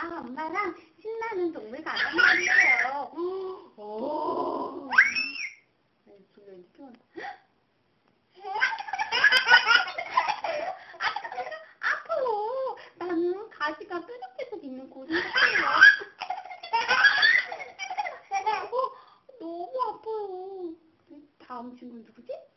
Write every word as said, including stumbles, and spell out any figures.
엄마랑 신나는 동물 가는 말이에요. 오. 졸려 이제 피곤해. 아파요. 나는 가시가 뾰족뾰족 있는 고슴 같아요. 어, 너무 아파요. 다음 친구는 누구지?